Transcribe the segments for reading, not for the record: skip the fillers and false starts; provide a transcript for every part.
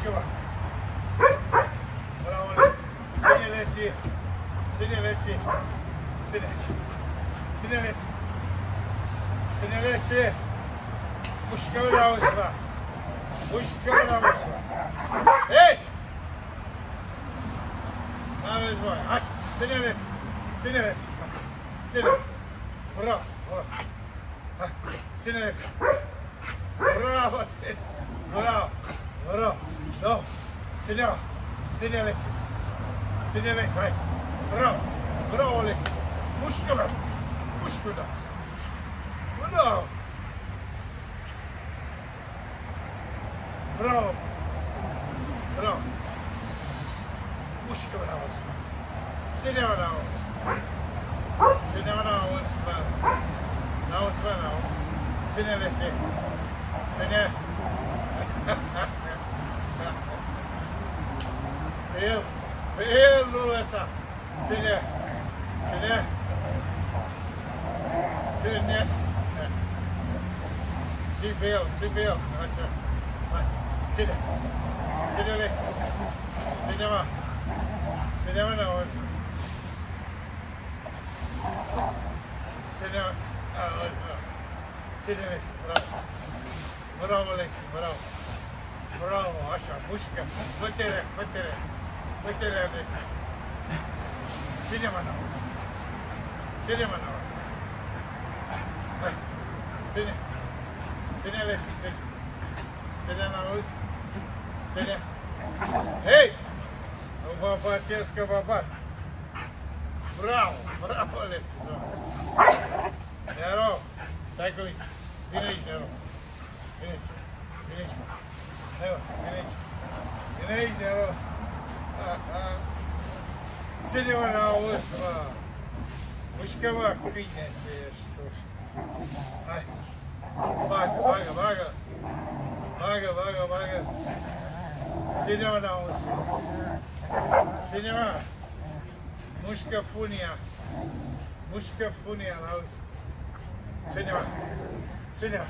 mușcă-mă. Bravo, Lesi. Ține, Lesi. Ține, Lesi. Ține. Ține, Lesi. Ține, Lesi. Mușcă-mă la ușa. Mușcă-mă la ușa. Hei! N-aveți voi. Așa. Ține, Lesi. Ține, Lesi. Ține. Bravo. Bravo. Hai. Ține, Lesi. Bravo. Bravo. Bravo. Bravo. Ține-o. Ține, Lesi. Ține, Lesi. Hai. Bravo. Bravo, Lesi. Mușcă-mă. Mușcă-mă. Bravo. Bravo. Bravo. Mușcă-mă la ușă. Ține-mă la ușă. Ține-mă la ușă. La ușă, la ușă. Ține, Lesi. Ține. Pe el nu lăsa. Ține. Ține. Ține. Și pe el, și pe el. Așa. Hai. Ține. Ține, Lesi. Ține-mă. Ține-mă la ușă. Ține-mă la ușă. Ține, Lesi. Bravo. Bravo, Lesi. Bravo. Bravo. Așa. Mușcă. Fă-te-re. Fă-te-re. Fă-te-re, Lesi. Ține-mă la ușă. Ține-mă la ușă. Hai. Ține. Ține, Lesi. Ține. Ține la ușă. Ține. Hei! Nu vă batez că vă bat. Bravo! Bravo, Lesi! Bravo! Nero! Stai cu mine! Vine aici, Nero! Vine aici! Vine aici, mă! Nero! Vine aici! Vine aici, Nero! Ține-mă la ușă, mă! Mușcă-mă, câine ce ești tu! Hai! Bagă, bagă, bagă! Bagă, bagă, bagă! Ține-mă la ușă! Ține-mă! Mușcă funia! Mușcă funia la ușă! Ține-mă! Ține-mă!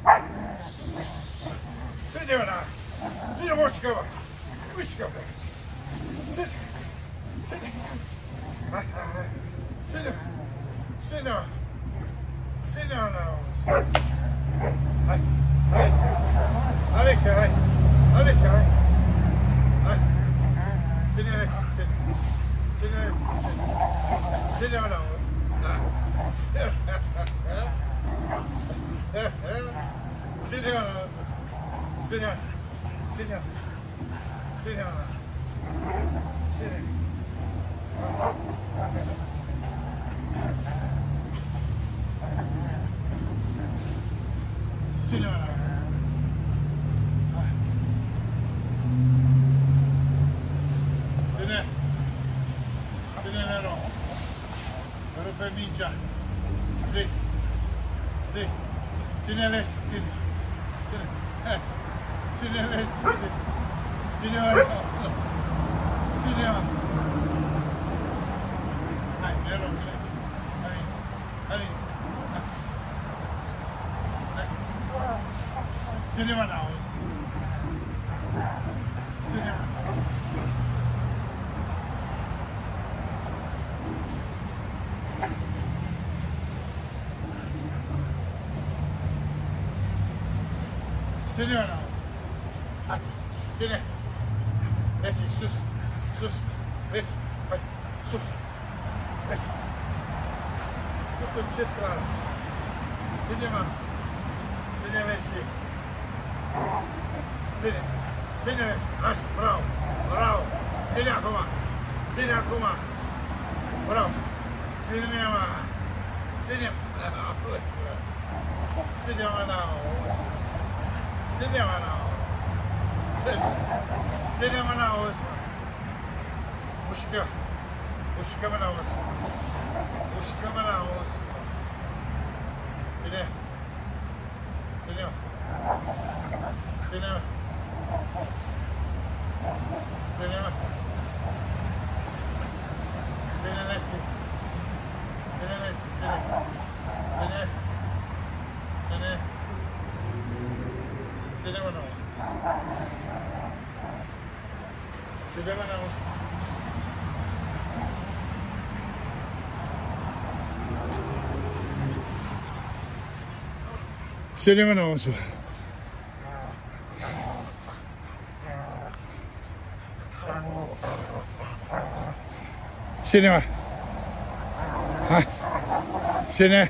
Ține-mă la! Ține, mușcă-mă! Mușcă-mă! Ține! Ține! Hai, hai, hai! Ține-mă! Ține-mă! Ține-mă la ușă! Hai! Alexia! Alexia, hai! Alexia, hai! Hai! Ține, Alexia, ține! Ține, Alexia, ține! Ține-mă la ușă! Ține-mă la ușă! Ține-mă! Ține-mă! Ține-mă la ușă! Ține! Ține-mă la ușă! Ține! Ține, Nero! Rupe mingea! Zi! Zi! Ține, Lesi! Ține! Ține! Ține, Lesi! Ține! Ține-mă la ușă! Ține-mă! Hai, Nero, vine aici! Hai aici! Hai aici! Hai! Ține-mă la ușă! Ține-mă! Ține-mă la ușă! Hai! Ține! Lesi, sus! Sus! Lesi! Hai! Sus! Lesi! Nu concentrare! Ține-mă! Ține, Lesi! Ține! Ține, Lesi! Așa! Bravo! Bravo! Ține acum! Ține acum! Bravo! Ține-mă! Ține-mă la ușă! Ține-mă la ușă! Ține-mă la ușă! Ține-mă la ușă! Mușcă! Mușcă-mă la ușă! Mușcă-mă la ușă! Ține! Ține-mă! Ține-mă! Ține-mă! Ține, Lesi! Ține, Lesi! Ține! Ține! Ține! Ține-mă la ușă! Ține mâna ușă. Ține mâna ușă. Ține-mă. Hai. Ține.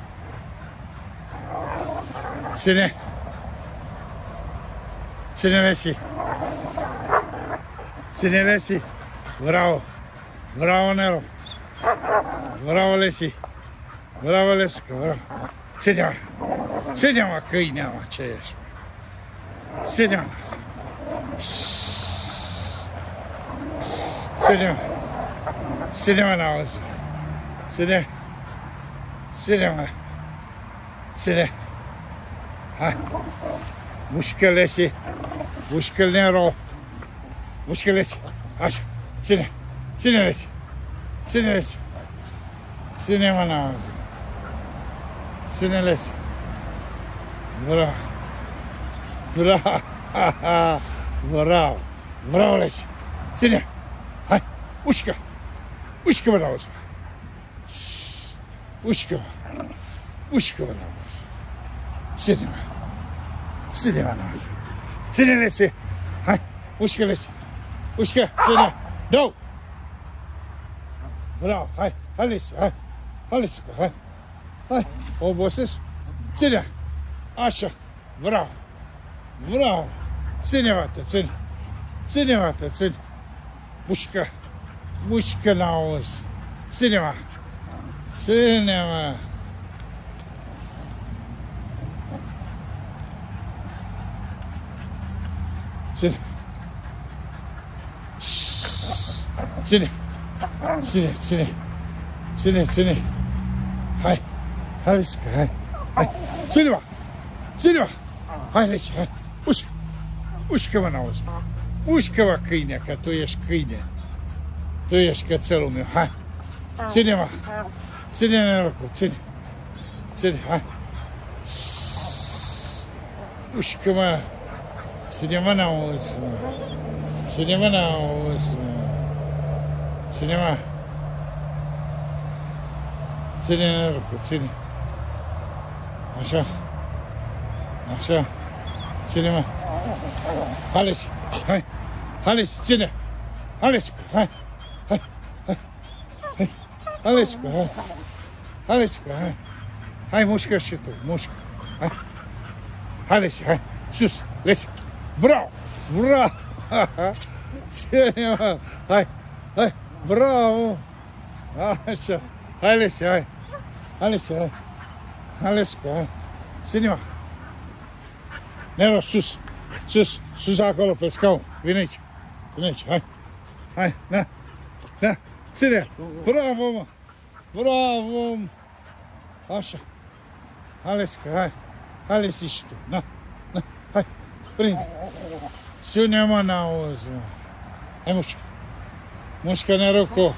Ține. Ține, Lesi. Ține, Lesi. Bravo. Bravo, Nero. Bravo, Lesi. Bravo, Lesica. Bravo. Ține-mă. Ține-mă, câinea, mă, ce ești? Ține-mă. Ține-mă. Ține-mă, n-auzi. Ține. Ține-mă. Ține. Hai. Mușcă, Lesi. Mușcă-l, Nero. Mușcă, Lesi. Așa. Ține. Ține, Lesi. Ține, Lesi. Ține-mă, n-auzi. Ține, Lesi. Bravo. Bravo. Bravo. Bravo, Lesi. Ține. Hai. Ușcă. Ușcă-mă, n-auzi. Ușcă-mă. Ușcă-mă, n-auzi. Ține-mă. Ține-mă, n-auzi. Ține, Lesi. Hai. Ușcă, Lesi. Ușcă. Ține. Dau. Bravo. Hai. Hai, Lesi. Hai. Hai, Lesi. Hai. Hai. Obosești? Ține. Așa. Bravo. Bravo. Ține-mă, ține. Ține-mă, ține. Mușcă. Mușcă, n-auzi. Ține-mă. Ține-mă. Ține. Ține. Ține, ține. Ține, ține. Hai. Hai, Lesica, hai. Hai. Ține-mă. Ține-mă. Hai, Lesi, hai. Ușcă. Ușcă-mă, n-auzi. Ușcă-mă, câine, că tu ești câine. Tu ești cățelul meu. Hai. Ține-mă. Ține, Nerocu, ține. Ține, hai. Ușcă-mă. Ține-mă, n-auzi, mă. Ține-mă, n-auzi, mă. Ține-mă. Ține, Nerocu, ține. Așa. Așa. Ține-mă. Hai, Lesi. Hai. Hai, Lesi, ține. Hai, Lesica, hai. Hai. Hai. Hai. Hai, Lesica, hai. Hai, Lesica, hai. Hai, mușcă și tu, mușcă. Hai. Hai, Lesi, hai. Sus, Lesi. Bravo. Bravo. Ține-mă. Hai. Hai. Bravo. Așa. Hai, Lesi, hai. Hai, Lesi, hai. Hai, Lesica, hai. Ține-mă. Nero, sus. Sus. Sus acolo pe scaun. Vine aici. Vine aici. Hai. Hai. Na. Na. Ține. Bravo, mă. Bravo. Așa. Hai, Lesica, hai. Hai, Lesi și tu. Na. Na. Hai. Prinde. Ține-mă, n-auzi, mă. Hai, mușcă. Mușcă, Nerocu.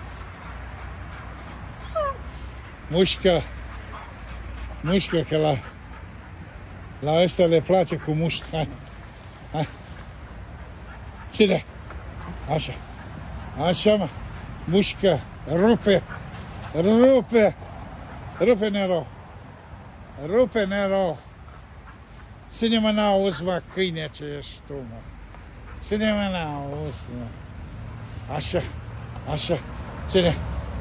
Mușcă. Mușcă, că la ăștia le place cu mușchi. Hai. Hai. Ține. Așa. Așa, mă. Mușcă. Rupe. Rupe. Rupe, Nero. Rupe, Nero. Ține-mă, n-auzi, mă, câine ce ești tu, mă. Ține-mă, n-auzi, mă. Așa. Așa. Ține.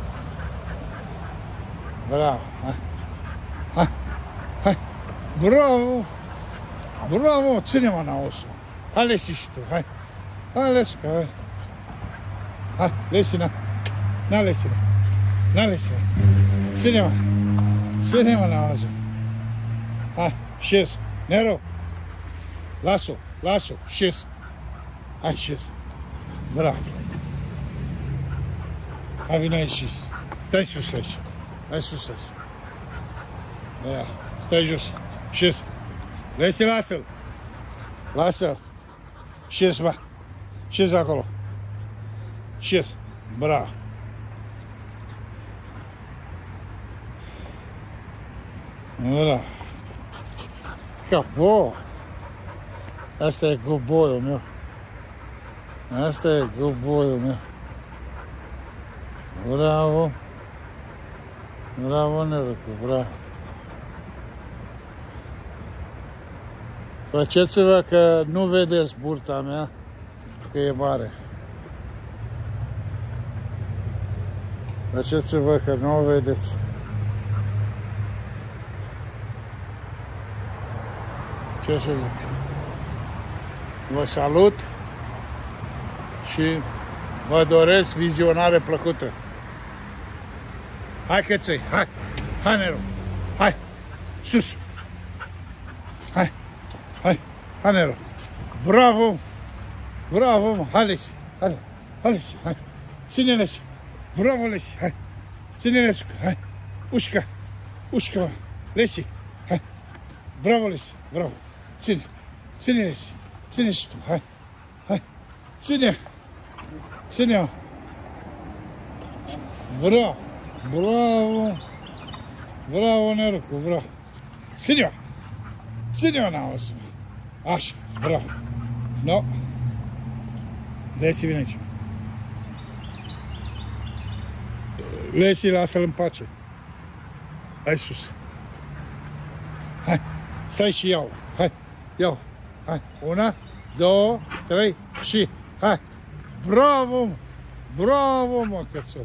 Bravo. Hai. Hai. Hai. Bravo. Bravo. Ține-mă, n-auzi, mă. Hai, Lesi și tu, hai. Hai, Lesica, hai. Hai, Lesi, na. Na, Lesi, na. Na, Lesi, na. Ține-mă. Ține-mă, n-auzi, mă. Hai, șez. Nero. Las-o, las-o, șez. Hai, șez. Bravo. Hai, vine aici și stai sus aici. Hai sus aici. Ia, stai jos. Șez. Lesi, lasă-l. Lasă-l. Șez, bă. Șez acolo. Șez. Bravo. Bravo. Capo. Asta e coboiul meu. Asta e good boy-ul meu. Bravo. Bravo, Nerucu, bravo. Faceți-vă că nu vedeți burta mea, că e mare. Faceți-vă că nu o vedeți. Ce să zic? Vă salut și vă doresc vizionare plăcută. Hai căței, hai! Hai, Nero! Hai! Sus! Hai! Hai! Hai, Nero! Bravo! Bravo! Hai, Lesi! Hai! Hai, Lesi! Hai! Ține, Lesi! Bravo, Lesi! Hai! Ține, Lesi! Hai! Ușca! Ușca, mă! Lesi! Hai! Bravo, Lesi! Bravo! Ține! Ține, Lesi! Ține și tu! Hai! Hai! Ține! Ține-o! Bravo! Bravo! Bravo, Nerucu, bravo! Ține-o! Ține-o, n-auzi! Așa, bravo! No! Lesi, vine aici! Lesi, lasă-l în pace! Hai sus! Hai! Stai și iau! Hai! Iau! Hai! 1, 2, 3 și... Hai! Bravo! Bravo, mă, cățel!